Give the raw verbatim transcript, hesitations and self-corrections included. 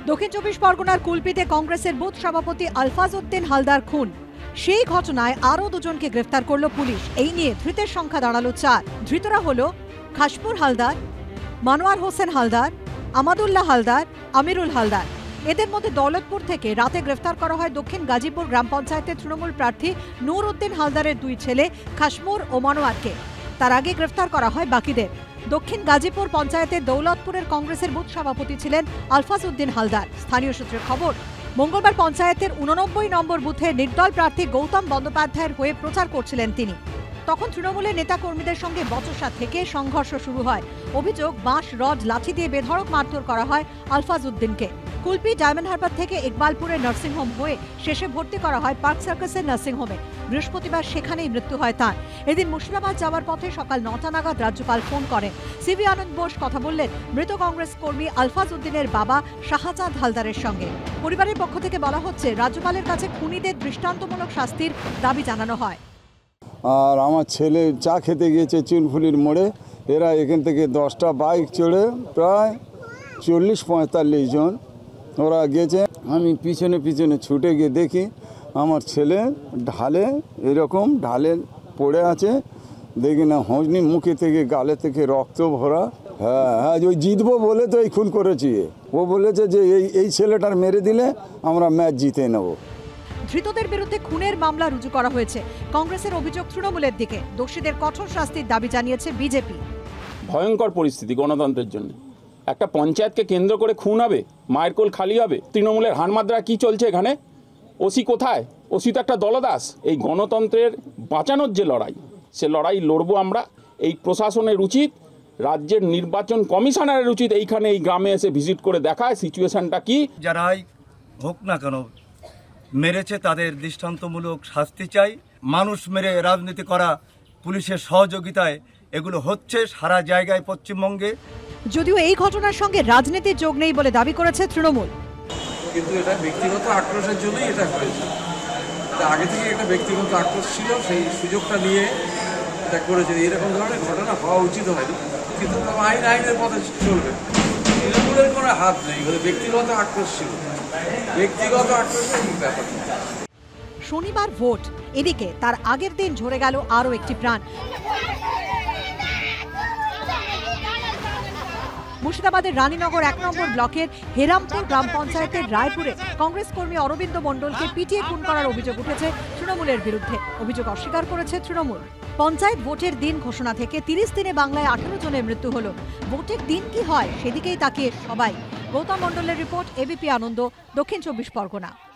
দক্ষিণ চব্বিশ পরগনার কুলপিতে কংগ্রেসের বুথ সভাপতি আলফাজ উদ্দিন হালদার খুন। সেই ঘটনায় আরও দুজনকে গ্রেফতার করল পুলিশ। এই নিয়ে ধৃতের সংখ্যা দাঁড়ালো চার। ধৃতরা হল খাসপুর হালদার, মানোয়ার হোসেন হালদার, আমাদুল্লাহ হালদার, আমিরুল হালদার। এদের মধ্যে দৌলতপুর থেকে রাতে গ্রেফতার করা হয় দক্ষিণ গাজীপুর গ্রাম পঞ্চায়েতের তৃণমূল প্রার্থী নূর উদ্দিন হালদারের দুই ছেলে খাসমুর ও মানোয়ারকে। তার আগে গ্রেফতার করা হয় বাকিদের। দক্ষিণ গাজীপুর পঞ্চায়েতের দৌলতপুরের কংগ্রেসের বুথ সভাপতি ছিলেন আলফাজ উদ্দিন হালদার। স্থানীয় সূত্রের খবর, মঙ্গলবার পঞ্চায়েতের উননব্বই নম্বর বুথে নির্দল প্রার্থী গৌতম বন্দ্যোপাধ্যায়ের হয়ে প্রচার করছিলেন তিনি। তখন তৃণমূলের নেতাকর্মীদের সঙ্গে বচসা থেকে সংঘর্ষ শুরু হয়। অভিযোগ, বাঁশ, রড, লাঠি দিয়ে বেধড়ক মারধর করা হয় আলফাজ উদ্দিনকে। কুলপি ডায়মন্ড হারবার থেকে ইকবালপুরের নার্সিংহোম হয়ে শেষে ভর্তি করা হয় পার্ক সার্কাসের নার্সিংহোমে। বৃহস্পতিবার সেখানেই মৃত্যু হয় তাঁর। এদিন মুর্শিদাবাদ যাওয়ার পথে সকাল নটা নাগাদ রাজ্যপাল ফোন করেন। সিভি আনন্দ বোস কথা বললেন মৃত কংগ্রেস কর্মী আলফাজ উদ্দিনের বাবা শাহজাদ হালদারের সঙ্গে। পরিবারের পক্ষ থেকে বলা হচ্ছে, রাজ্যপালের কাছে খুনিদের দৃষ্টান্তমূলক শাস্তির দাবি জানানো হয়। আর আমার ছেলে চা খেতে গিয়েছে চুনফুলির মোড়ে। এরা এখান থেকে দশটা বাইক চড়ে প্রায় চল্লিশ পঁয়তাল্লিশ জন ওরা গেছে। আমি পিছনে পিছনে ছুটে গিয়ে দেখি আমার ছেলে ঢালে এরকম ঢালে পড়ে আছে। দেখি না হজনি মুখে থেকে গালে থেকে রক্ত ভরা। হ্যাঁ হ্যাঁ ওই জিতবো বলে তো এই খুন করেছি। ও বলেছে যে এই এই ছেলেটার মেরে দিলে আমরা ম্যাচ জিতে নেব। ধৃতদের বিরুদ্ধে খুনের মামলা রুজু করা হয়েছে। কংগ্রেসের অভিযোগ তৃণমূলের দিকে। দোষীদের কঠোর শাস্তির দাবি জানিয়েছে বিজেপি। ভয়ঙ্কর পরিস্থিতি গণতন্ত্রের জন্য। একটা পঞ্চায়েতকে কেন্দ্র করে খুন হবে, মায়ের কোল খালি হবে। তৃণমূলের হানমাদ্রা কি চলছে এখানে? ওসি কোথায়? ওসি তো একটা দলদাস। এই গণতন্ত্রের বাঁচানোর যে লড়াই, সে লড়াই লড়বো আমরা। এই প্রশাসনের উচিত, রাজ্যের নির্বাচন কমিশনারের উচিত এইখানে এই গ্রামে এসে ভিজিট করে দেখায় সিচুয়েশনটা কি। যারাই হোক না কেন মেরেছে তাদের দৃষ্টান্তমূলক শাস্তি চাই। মানুষ মেরে রাজনীতি করা পুলিশের সহযোগিতায় এগুলো হচ্ছে সারা জায়গায় পশ্চিমবঙ্গে। যদিও এই ঘটনার সঙ্গে রাজনীতির যোগ নেই বলে দাবি করেছে তৃণমূল। কিন্তু এটা ব্যক্তিগত আক্রোশের জন্যই এটা হয়েছে। এটা আগে থেকে একটা ব্যক্তিগত আক্রোশ ছিল, সেই সুযোগটা নিয়ে এটা করেছে। এরকম ধরনের ঘটনা হওয়া উচিত হয়নি, কিন্তু আইন আইনের পথে চলবে। তৃণমূলের কোনো হাত নেই, ব্যক্তিগত আক্রোশ ছিল, ব্যক্তিগত আক্রোশের ব্যাপার। শনিবার ভোট, এদিকে তার আগের দিন ঝরে গেল আরও একটি প্রাণ। মুর্শিদাবাদের রানীনগর এক নম্বর ব্লকের হেরামপুর গ্রাম পঞ্চায়েতের রায়পুরে কংগ্রেস কর্মী অরবিন্দ মণ্ডলকে পিটিয়ে খুন করার অভিযোগ উঠেছে তৃণমূলের বিরুদ্ধে। অভিযোগ অস্বীকার করেছে তৃণমূল। পঞ্চায়েত ভোটের দিন ঘোষণা থেকে তিরিশ দিনে বাংলায় আঠারো জনের মৃত্যু হল। ভোটের দিন কি হয় সেদিকেই তাকিয়ে সবাই। গৌতম মণ্ডলের রিপোর্ট, এবিপি আনন্দ, দক্ষিণ চব্বিশ পরগনা।